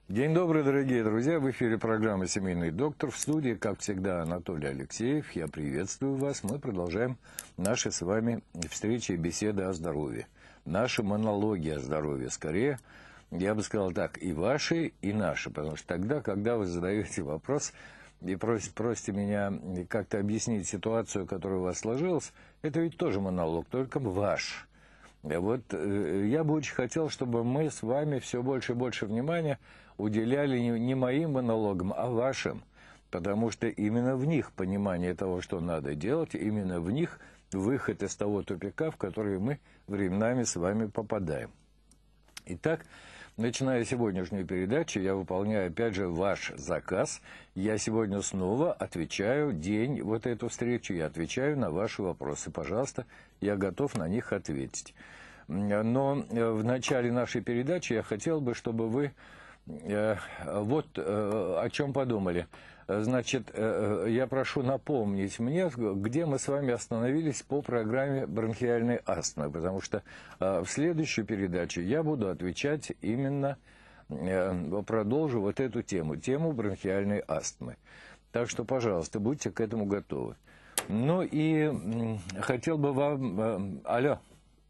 День добрый, дорогие друзья! В эфире программа «Семейный доктор». В студии, как всегда, Анатолий Алексеев. Я приветствую вас. Мы продолжаем наши с вами встречи и беседы о здоровье. Наши монологи о здоровье. Скорее, я бы сказал так, и ваши, и наши. Потому что тогда, когда вы задаете вопрос и просите меня как-то объяснить ситуацию, которая у вас сложилась, это ведь тоже монолог, только ваш. Вот я бы очень хотел, чтобы мы с вами все больше и больше внимания уделяли не моим монологам, а вашим. Потому что именно в них понимание того, что надо делать, именно в них выход из того тупика, в который мы временами с вами попадаем. Итак, начиная сегодняшнюю передачу, я выполняю опять же ваш заказ. Я сегодня снова отвечаю, вот эту встречу, я отвечаю на ваши вопросы. Пожалуйста, я готов на них ответить. Но в начале нашей передачи я хотел бы, чтобы вы вот о чем подумали. Значит, я прошу напомнить мне, где мы с вами остановились по программе бронхиальной астмы, потому что в следующую передачу я буду отвечать именно, продолжу вот эту тему бронхиальной астмы. Так что, пожалуйста, будьте к этому готовы. Ну и хотел бы вам... Алло.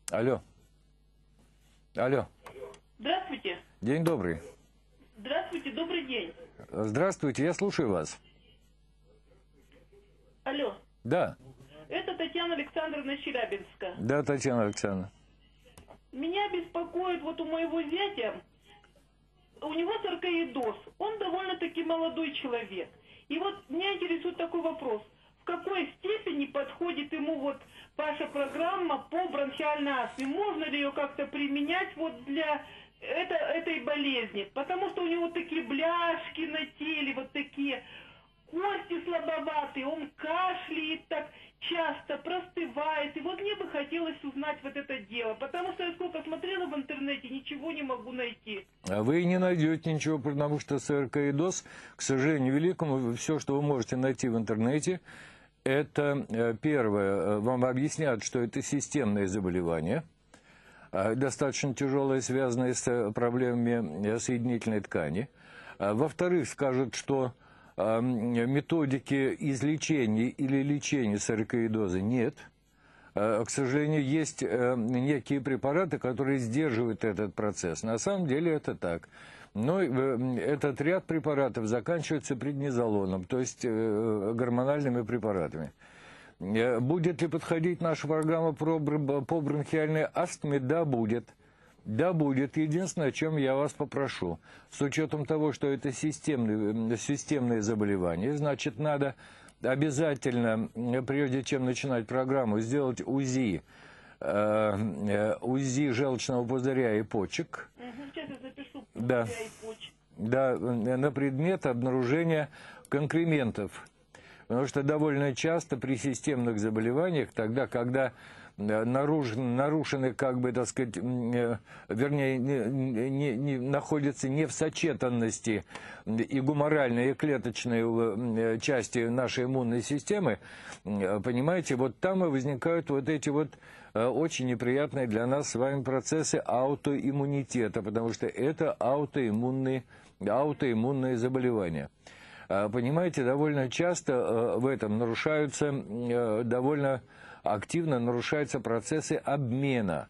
Здравствуйте. День добрый. Здравствуйте, добрый день. Здравствуйте, я слушаю вас. Алло. Да. Это Татьяна Александровна Челябинска. Да, Татьяна Александровна. Меня беспокоит вот у моего зятя, у него саркоидоз. Он довольно-таки молодой человек. И вот меня интересует такой вопрос. В какой степени подходит ему вот ваша программа по бронхиальной астме? Можно ли ее как-то применять вот для этой болезни? Потому что у него такие бляшки на теле, вот такие кости слабоватые, он кашляет так часто, простывает. И вот мне бы хотелось узнать вот это дело, потому что я сколько смотрела в интернете, ничего не могу найти. А вы не найдете ничего, потому что саркоидоз, к сожалению великому, все, что вы можете найти в интернете, это первое, вам объяснят, что это системное заболевание, достаточно тяжелое, связанное с проблемами соединительной ткани. Во-вторых, скажут, что методики излечения или лечения саркоидоза нет. К сожалению, есть некие препараты, которые сдерживают этот процесс. На самом деле это так. Но этот ряд препаратов заканчивается преднизолоном, то есть гормональными препаратами. Будет ли подходить наша программа по бронхиальной астме? Да, будет. Да, будет. Единственное, о чем я вас попрошу. С учетом того, что это системное заболевание, значит, надо обязательно, прежде чем начинать программу, сделать УЗИ желчного пузыря и почек. Сейчас я запишу да. пузыря и почек. Да, на предмет обнаружения конкрементов. Потому что довольно часто при системных заболеваниях, тогда, когда нарушены, как бы, так сказать, вернее, находятся не в сочетанности и гуморальной, и клеточной части нашей иммунной системы, понимаете, вот там и возникают вот эти вот очень неприятные для нас с вами процессы аутоиммунитета, потому что это аутоиммунные заболевания. Понимаете, довольно часто в этом довольно активно нарушаются процессы обмена,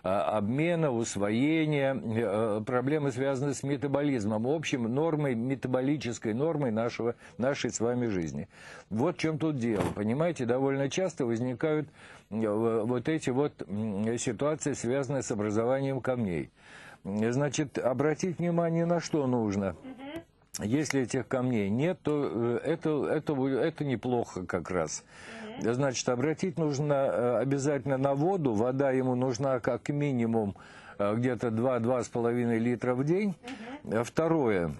усвоения, проблемы, связанные с метаболизмом, общим нормой, метаболической нормой нашей с вами жизни. Вот в чем тут дело. Понимаете, довольно часто возникают вот эти вот ситуации, связанные с образованием камней. Значит, обратить внимание на что нужно. Если этих камней нет, то это неплохо как раз. Значит, обратить нужно обязательно на воду. Вода ему нужна как минимум где-то 2-2,5 литра в день. Второе,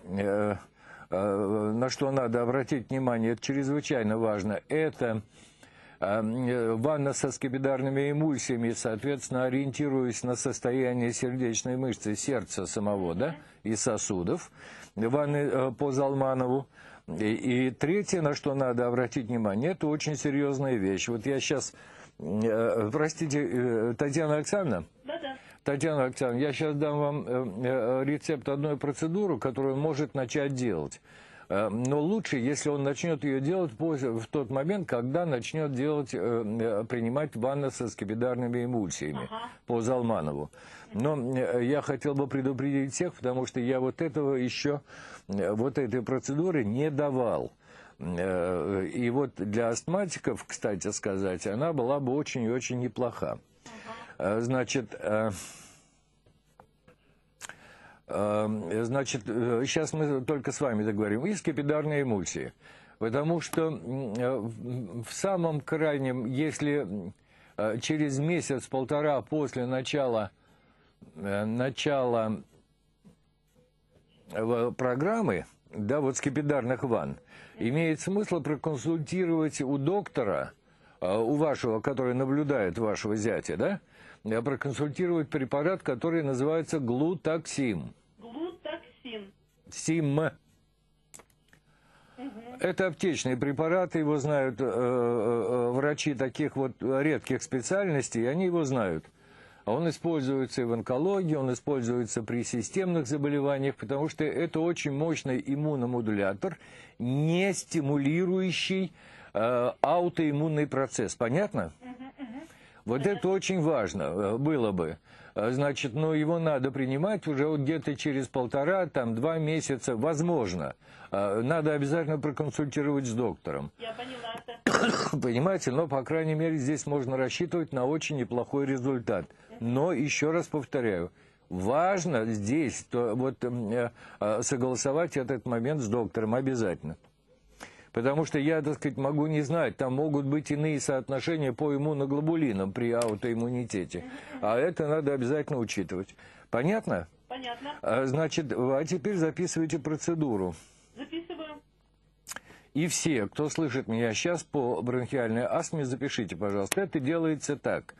на что надо обратить внимание, это чрезвычайно важно, это ванна со скипидарными эмульсиями, соответственно, ориентируясь на состояние сердечной мышцы, сердца самого, да, и сосудов, ванны по Залманову. И третье, на что надо обратить внимание, это очень серьезная вещь. Вот я сейчас, простите, Татьяна Александровна? Да-да. Татьяна Александровна, я сейчас дам вам рецепт одной процедуры, которую он может начать делать. Но лучше, если он начнет ее делать в тот момент, когда начнет принимать ванны со скипидарными эмульсиями по Залманову. Но я хотел бы предупредить всех, потому что я вот этой процедуры не давал. И вот для астматиков, кстати сказать, она была бы очень и очень неплоха. Значит, сейчас мы только с вами договорим. И скипидарные эмульсии. Потому что в самом крайнем, если через месяц-полтора после начала программы, да, вот скипидарных ванн, имеет смысл проконсультировать у доктора, у вашего, который наблюдает вашего зятя, да, проконсультировать препарат, который называется глутаксим. Глутаксин. СИМ. Это аптечный препарат, его знают врачи таких вот редких специальностей, они его знают. Он используется и в онкологии, он используется при системных заболеваниях, потому что это очень мощный иммуномодулятор, не стимулирующий аутоиммунный процесс. Понятно? Вот это очень важно было бы. Значит, но его надо принимать уже вот где-то через 1,5-2 месяца, возможно. Надо обязательно проконсультировать с доктором. Я поняла это. Понимаете, но, по крайней мере, здесь можно рассчитывать на очень неплохой результат. Но, еще раз повторяю, важно здесь согласовать этот момент с доктором обязательно. Потому что я, так сказать, могу не знать, там могут быть иные соотношения по иммуноглобулинам при аутоиммунитете. А это надо обязательно учитывать. Понятно? Понятно. Значит, а теперь записывайте процедуру. Записываю. И все, кто слышит меня сейчас по бронхиальной астме, запишите, пожалуйста. Это делается так.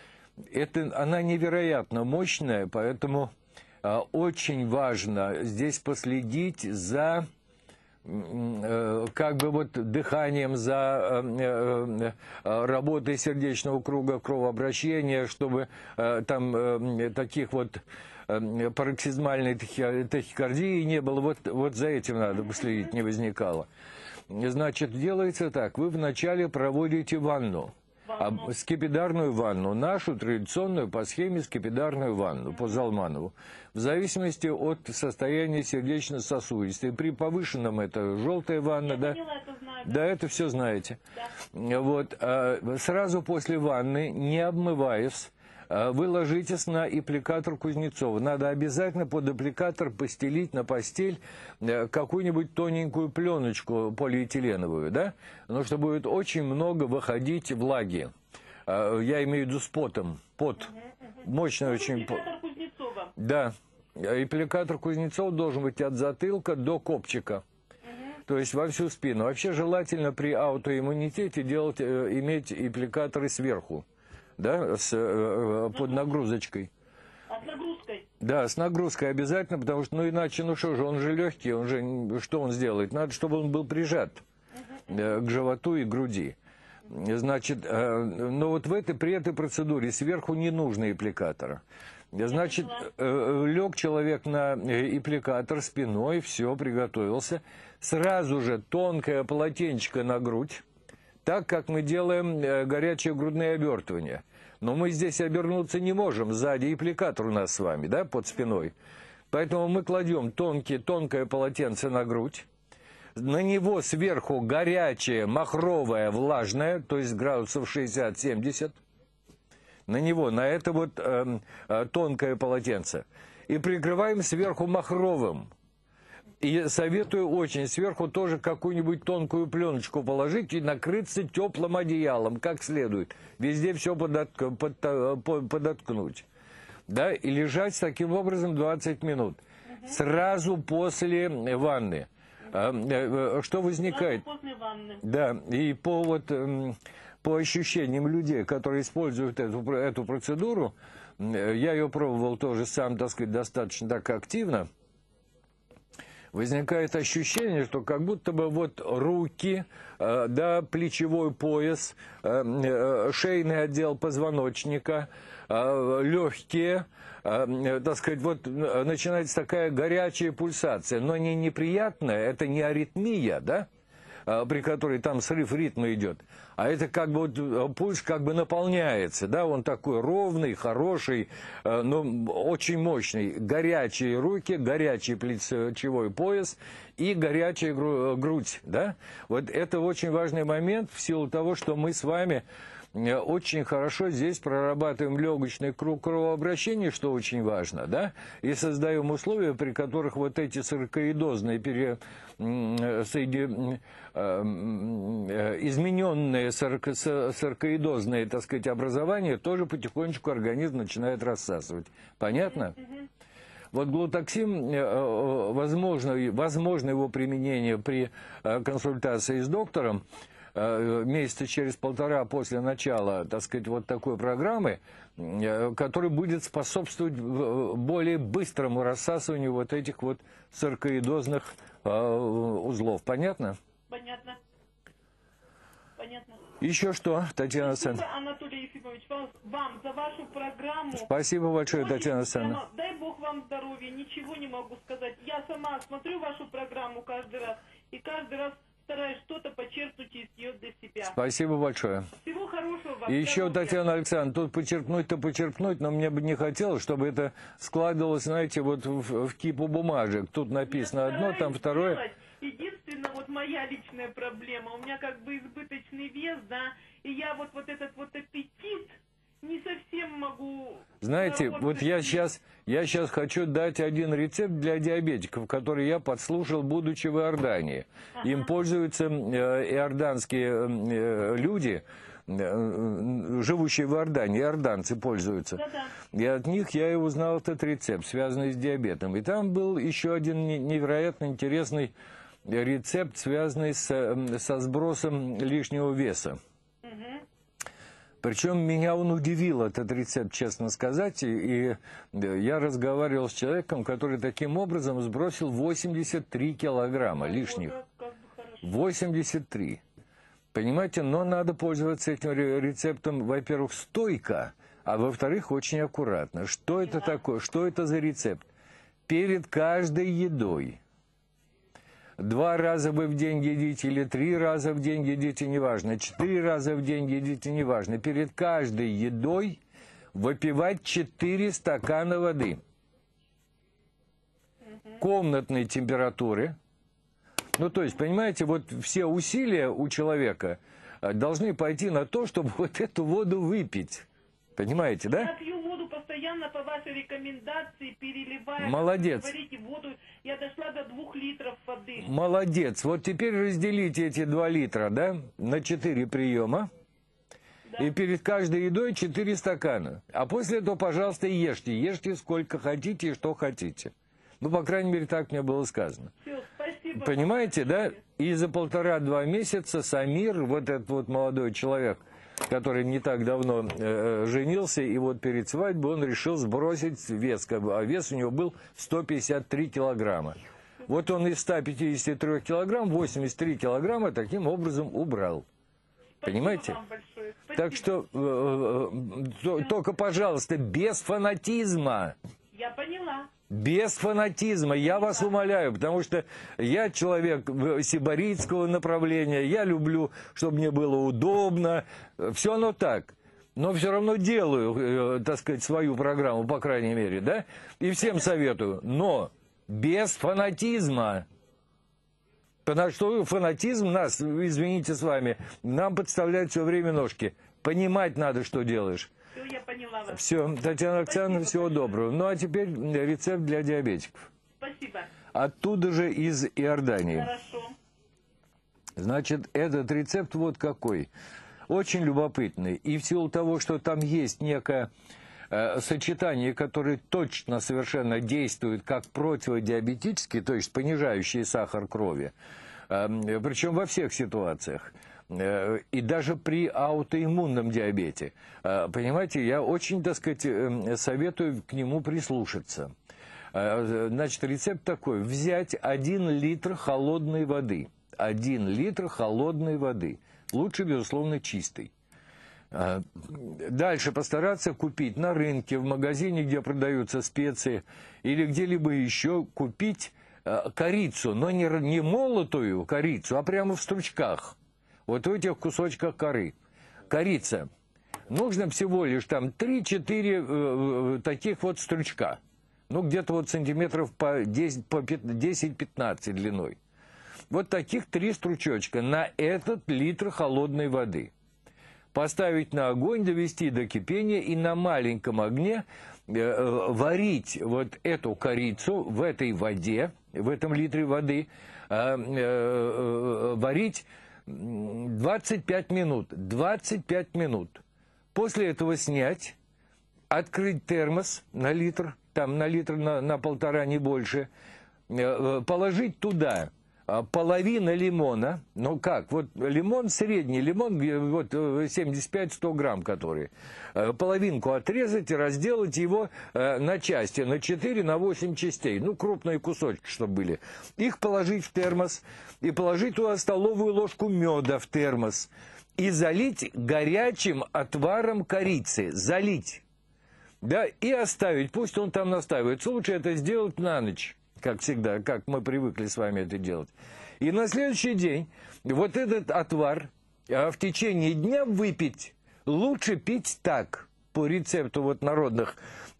Она невероятно мощная, поэтому очень важно здесь последить за как бы вот дыханием, за работой сердечного круга кровообращения, чтобы там таких вот пароксизмальной тахикардии не было. Вот за этим надо последить, не возникало. Значит, делается так. Вы вначале проводите ванну. Скипидарную ванну, нашу традиционную по схеме скипидарную ванну по Залманову, в зависимости от состояния сердечно-сосудистой. При повышенном это желтая ванна, да? Да, это все знаете. Да. Вот, сразу после ванны, не обмываясь, вы ложитесь на аппликатор Кузнецова. Надо обязательно под аппликатор постелить на постель какую-нибудь тоненькую пленочку полиэтиленовую, да? Потому что будет очень много выходить влаги. Я имею в виду с потом. Пот. Мощный очень пот. Аппликатор Кузнецова. Да. Аппликатор Кузнецова должен быть от затылка до копчика. То есть во всю спину. Вообще желательно при аутоиммунитете иметь аппликаторы сверху. Да, под нагрузочкой. А с нагрузкой? Да, с нагрузкой обязательно, потому что, иначе, что же, он же легкий, что он сделает? Надо, чтобы он был прижат к животу и груди. Значит, но вот при этой процедуре сверху не нужно аппликатора. Значит, лег человек на аппликатор спиной, все, приготовился. Сразу же тонкое полотенчико на грудь. Так, как мы делаем горячие грудные обертывания. Но мы здесь обернуться не можем. Сзади аппликатор у нас с вами, да, под спиной. Поэтому мы кладем тонкое полотенце на грудь. На него сверху горячее, махровое, влажное, то есть градусов 60-70. На это вот тонкое полотенце. И прикрываем сверху махровым. И советую очень сверху тоже какую-нибудь тонкую пленочку положить и накрыться теплым одеялом, как следует. Везде все подоткнуть. Да, и лежать таким образом 20 минут. Сразу после ванны. Что возникает? Сразу после ванны. Да, и по ощущениям людей, которые используют эту процедуру, я ее пробовал тоже сам, так сказать, достаточно так активно. Возникает ощущение, что как будто бы вот руки, да, плечевой пояс, шейный отдел позвоночника, легкие, так сказать, вот начинается такая горячая пульсация, но не неприятная, это не аритмия, да, при которой там срыв ритма идет, а это как бы вот пульс как бы наполняется, да, он такой ровный, хороший, но очень мощный, горячие руки, горячий плечевой пояс и горячая грудь, да, вот это очень важный момент в силу того, что мы с вами очень хорошо здесь прорабатываем легочный круг кровообращения, что очень важно, да, и создаем условия, при которых вот эти саркоидозные измененные саркоидозные, так сказать, образования тоже потихонечку организм начинает рассасывать. Понятно? Вот глутаксин, возможно его применение при консультации с доктором, месяца через полтора после начала, так сказать, вот такой программы, которая будет способствовать более быстрому рассасыванию вот этих вот саркоидозных узлов. Понятно? Понятно. Понятно. Еще что, Татьяна Александровна? Спасибо, Анатолий Ефимович, вам за вашу программу. Спасибо большое, Татьяна Александровна. Дай Бог вам здоровья, ничего не могу сказать. Я сама смотрю вашу программу каждый раз, и каждый раз стараюсь что-то почерпнуть из нее для себя. Спасибо большое. Всего хорошего вам. И еще, Татьяна Александровна, тут почерпнуть, но мне бы не хотелось, чтобы это складывалось, знаете, вот в кипу бумажек. Тут написано одно, там второе. Единственное, вот моя личная проблема, у меня как бы избыточный вес, да, и я вот этот вот аппетит не совсем могу... Знаете, вот я сейчас хочу дать один рецепт для диабетиков, который я подслушал, будучи в Иордании. Им пользуются иорданские люди, живущие в Иордании, иорданцы пользуются. И от них я и узнал этот рецепт, связанный с диабетом. И там был еще один невероятно интересный рецепт, связанный со сбросом лишнего веса. Причем меня он удивил, этот рецепт, честно сказать, и я разговаривал с человеком, который таким образом сбросил 83 килограмма лишних. 83. Понимаете, но надо пользоваться этим рецептом, во-первых, стойко, а во-вторых, очень аккуратно. Что это такое? Что это за рецепт? Перед каждой едой. 2 раза вы в день едите или 3 раза в день едите, неважно. 4 раза в день едите, неважно. Перед каждой едой выпивать 4 стакана воды. Комнатной температуры. Ну, то есть, понимаете, вот все усилия у человека должны пойти на то, чтобы вот эту воду выпить. Понимаете, да? Я пью воду постоянно по вашей рекомендации, переливаю. Молодец. Говорите, воду, я дошла до 2 литров воды. Молодец. Вот теперь разделите эти 2 литра, да, на 4 приема. Да. И перед каждой едой 4 стакана. А после этого, пожалуйста, ешьте. Ешьте сколько хотите и что хотите. Ну, по крайней мере, так мне было сказано. Все, спасибо. Понимаете, да? И за 1,5-2 месяца Самир, вот этот вот молодой человек, который не так давно женился, и вот перед свадьбой он решил сбросить вес, а вес у него был 153 килограмма. Вот он из 153 килограмм 83 килограмма таким образом убрал. Понимаете? Так что только, пожалуйста, без фанатизма. Я поняла. Без фанатизма, я вас умоляю, потому что я человек сибаритского направления, я люблю, чтобы мне было удобно, все оно так. Но все равно делаю, так сказать, свою программу, по крайней мере, да, и всем советую, но без фанатизма. Потому что фанатизм нас, извините с вами, нам подставляет все время ножки. Понимать надо, что делаешь. Все, я поняла вас. Все, Татьяна Александровна, всего доброго. Ну, а теперь рецепт для диабетиков. Спасибо. Оттуда же из Иордании. Хорошо. Значит, этот рецепт вот какой. Очень любопытный. И в силу того, что там есть некое сочетание, которое точно совершенно действует как противодиабетический, то есть понижающий сахар крови, причем во всех ситуациях. И даже при аутоиммунном диабете. Понимаете, я очень, так сказать, советую к нему прислушаться. Значит, рецепт такой. Взять 1 литр холодной воды. 1 литр холодной воды. Лучше, безусловно, чистой. Дальше постараться купить на рынке, в магазине, где продаются специи, или где-либо еще купить корицу, но не молотую корицу, а прямо в стручках. Вот в этих кусочках коры. Корица. Нужно всего лишь там 3-4 таких вот стручка. Ну, где-то вот сантиметров по 10-15 длиной. Вот таких 3 стручочка на этот литр холодной воды. Поставить на огонь, довести до кипения и на маленьком огне варить вот эту корицу в этой воде, в этом литре воды, варить 25 минут. 25 минут. После этого снять, открыть термос на литр, там на литр, на полтора, не больше, положить туда половина лимона, ну как, вот лимон средний, лимон вот 75-100 грамм который, половинку отрезать и разделать его на части, на 4, на 8 частей, ну крупные кусочки, чтобы были. Их положить в термос и положить туда столовую ложку меда в термос и залить горячим отваром корицы, залить, да, и оставить, пусть он там настаивается, лучше это сделать на ночь. Как всегда, как мы привыкли с вами это делать. И на следующий день вот этот отвар в течение дня выпить. Лучше пить так, по рецепту вот народных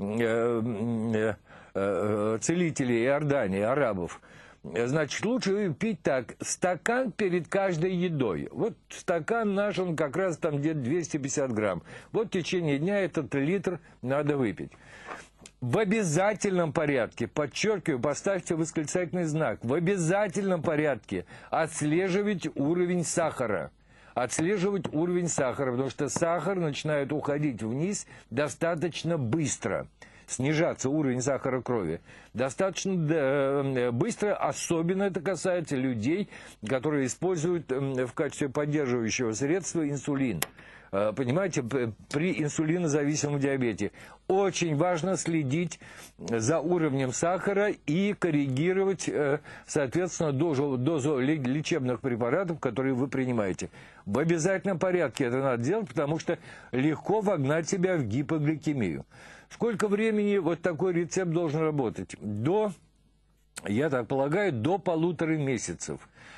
целителей Иордании, арабов. Значит, лучше пить так. Стакан перед каждой едой. Вот стакан наш, он как раз там где-то 250 грамм. Вот в течение дня этот литр надо выпить. В обязательном порядке, подчеркиваю, поставьте восклицательный знак, в обязательном порядке отслеживать уровень сахара. Отслеживать уровень сахара, потому что сахар начинает уходить вниз достаточно быстро. Снижаться уровень сахара крови достаточно быстро, особенно это касается людей, которые используют в качестве поддерживающего средства инсулин. Понимаете, при инсулинозависимом диабете очень важно следить за уровнем сахара и коррегировать, соответственно, дозу лечебных препаратов, которые вы принимаете. В обязательном порядке это надо делать, потому что легко вогнать себя в гипогликемию. Сколько времени вот такой рецепт должен работать? Я так полагаю, до 1,5 месяцев.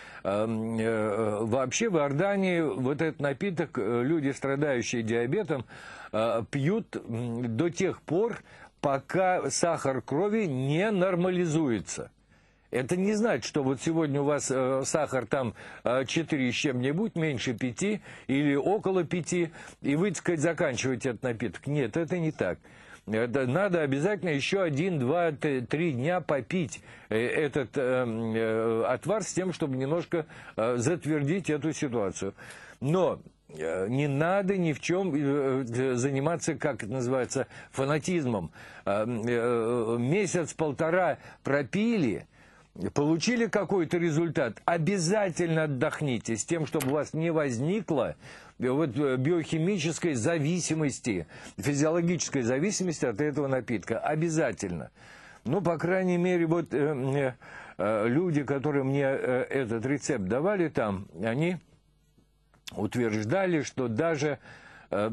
Вообще в Иордании вот этот напиток люди, страдающие диабетом, пьют до тех пор, пока сахар крови не нормализуется. Это не значит, что вот сегодня у вас сахар там 4 с чем-нибудь, меньше 5 или около 5, и вы, так сказать, заканчиваете этот напиток. Нет, это не так. Надо обязательно еще 1, 2, 3 дня попить этот отвар с тем, чтобы немножко затвердить эту ситуацию. Но не надо ни в чем заниматься, как это называется, фанатизмом. Месяц-полтора пропили, получили какой-то результат, обязательно отдохните с тем, чтобы у вас не возникло вот биохимической зависимости, физиологической зависимости от этого напитка. Обязательно. Ну, по крайней мере, вот люди, которые мне этот рецепт давали там, они утверждали, что даже я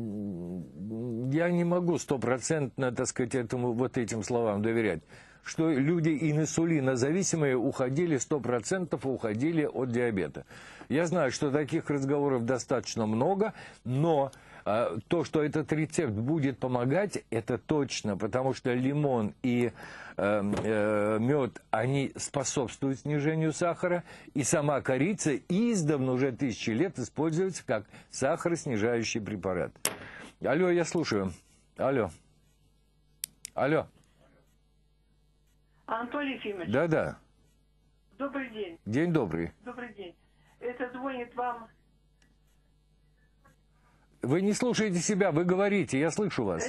не могу стопроцентно, так сказать, этим словам доверять, что люди инсулинозависимые уходили 100% уходили от диабета. Я знаю, что таких разговоров достаточно много, но то, что этот рецепт будет помогать, это точно, потому что лимон и мед, они способствуют снижению сахара, и сама корица издавна уже 1000 лет используется как сахароснижающий препарат. Алло, я слушаю. Алло. Алло. Анатолий Ефимович. Да-да. Добрый день. День добрый. Добрый день. Это звонит вам... Вы не слушаете себя, вы говорите, я слышу вас.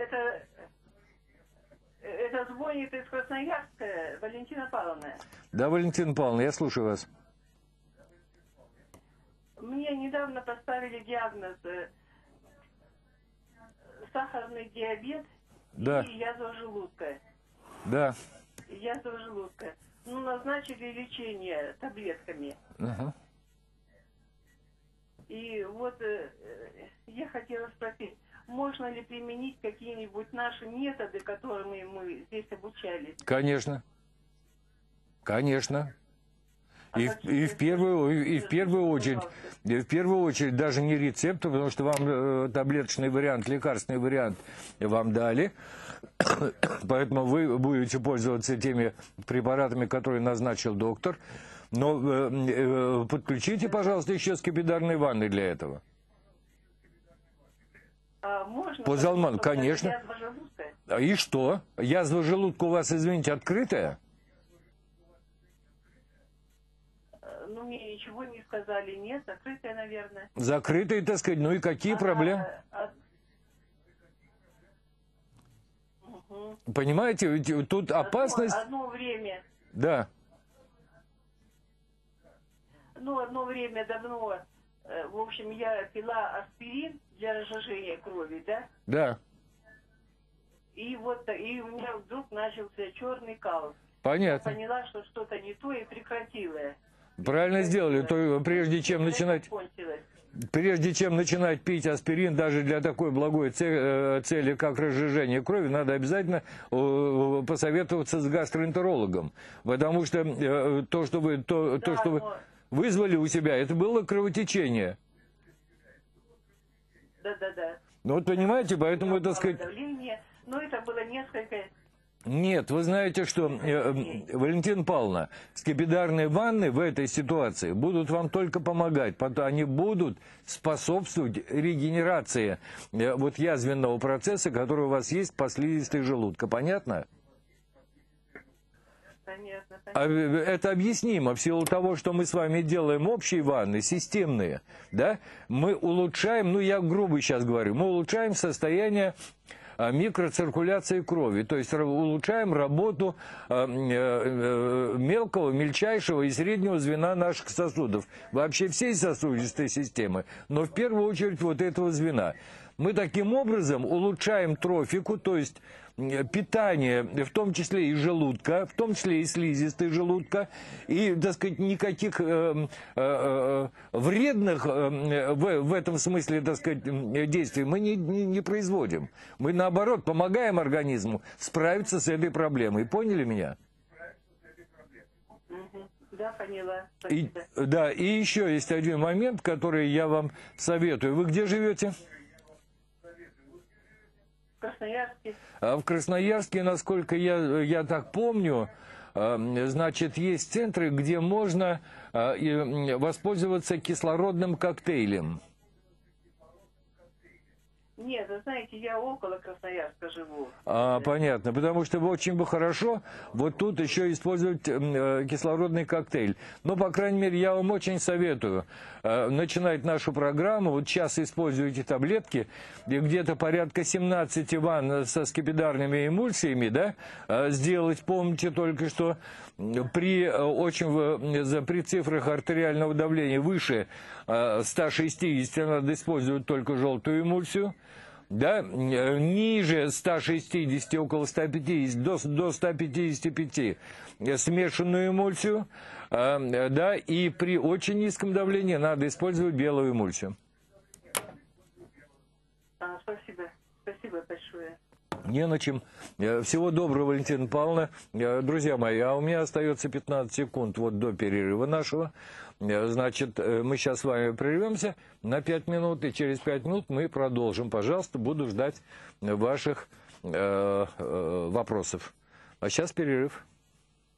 Это звонит из Красноярска Валентина Павловна. Да, Валентина Павловна, я слушаю вас. Мне недавно поставили диагноз сахарный диабет и язва желудка. Да. Язва желудка. Ну, назначили лечение таблетками. И вот я хотела спросить, можно ли применить какие-нибудь наши методы, которыми мы здесь обучались? Конечно. Конечно. И в первую очередь даже не рецепты, потому что вам таблеточный вариант, лекарственный вариант вам дали. Поэтому вы будете пользоваться теми препаратами, которые назначил доктор. Но подключите, пожалуйста, еще скипидарные ванны для этого. Можно? Позалман, конечно. Язва желудка. И что? Язва желудка у вас, извините, открытая? Ну, мне ничего не сказали. Нет, закрытая, наверное. Закрытая, так сказать. Ну и какие проблемы? Понимаете, ведь тут опасность... Одно время... Да. Ну, одно время давно, в общем, я пила аспирин для разжижения крови, да? Да. И вот, и у меня вдруг начался черный кал. Понятно. Я поняла, что что-то не то, и прекратила. Правильно сделали. То прежде чем начинать пить аспирин даже для такой благой цели, как разжижение крови, надо обязательно посоветоваться с гастроэнтерологом. Потому что то, что вы вызвали у себя, это было кровотечение. Да. Ну вот понимаете, поэтому, так сказать... Давление, но это было несколько... Нет, вы знаете, что, Валентина Павловна, скипидарные ванны в этой ситуации будут вам только помогать, они будут способствовать регенерации вот язвенного процесса, который у вас есть по слизистой желудка. Понятно? Понятно. Это объяснимо в силу того, что мы с вами делаем общие ванны, системные, да? Мы улучшаем, ну я грубо сейчас говорю, мы улучшаем состояние микроциркуляции крови, то есть улучшаем работу мелкого, мельчайшего и среднего звена наших сосудов, вообще всей сосудистой системы, но в первую очередь вот этого звена. Мы таким образом улучшаем трофику, то есть питание, в том числе и желудка, в том числе и слизистой желудка, и, так сказать, никаких вредных в этом смысле, так сказать, действий мы не производим. Мы, наоборот, помогаем организму справиться с этой проблемой. Поняли меня? Да, поняла. И еще есть один момент, который я вам советую. Вы где живете? Красноярске. В Красноярске, насколько я так помню, значит, есть центры, где можно воспользоваться кислородным коктейлем. Нет, вы знаете, я около Красноярска живу. Понятно, потому что очень бы хорошо вот тут еще использовать кислородный коктейль. Но, по крайней мере, я вам очень советую начинать нашу программу. Вот сейчас используйте таблетки, и где-то порядка 17 ванн со скипидарными эмульсиями, да, сделать. Помните только, что при цифрах артериального давления выше 160 надо использовать только желтую эмульсию. Да, ниже 160, около 150, до 155 смешанную эмульсию, да, и при очень низком давлении надо использовать белую эмульсию. Спасибо большое. Не на чем. Всего доброго, Валентина Павловна. Друзья мои, а у меня остается 15 секунд вот до перерыва нашего. Значит, мы сейчас с вами прервемся на 5 минут, и через 5 минут мы продолжим. Пожалуйста, буду ждать ваших вопросов. А сейчас перерыв.